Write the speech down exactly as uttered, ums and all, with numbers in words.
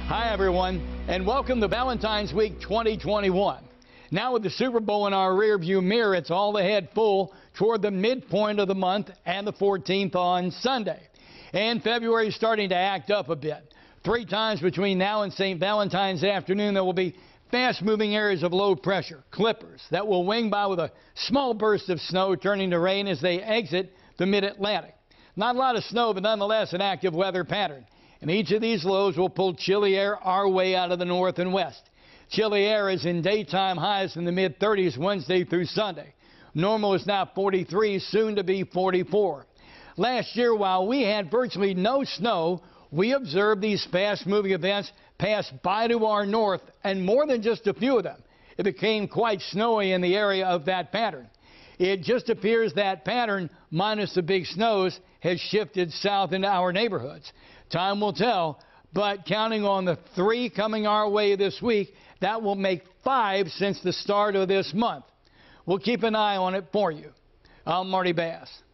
Hi, everyone, and welcome to Valentine's Week twenty twenty-one. Now with the Super Bowl in our rearview mirror, it's all ahead full toward the midpoint of the month and the fourteenth on Sunday. And February is starting to act up a bit. Three times between now and Saint Valentine's afternoon, there will be fast-moving areas of low pressure, clippers, that will wing by with a small burst of snow turning to rain as they exit the mid-Atlantic. Not a lot of snow, but nonetheless an active weather pattern. And each of these lows will pull chilly air our way out of the north and west. Chilly air is in daytime highs in the mid thirties Wednesday through Sunday. Normal is now forty-three, soon to be forty-four. Last year, while we had virtually no snow, we observed these fast-moving events pass by to our north, and more than just a few of them. It became quite snowy in the area of that pattern. It just appears that pattern, minus the big snows, has shifted south into our neighborhoods. Time will tell, but counting on the three coming our way this week, that will make five since the start of this month. We'll keep an eye on it for you. I'm Marty Bass.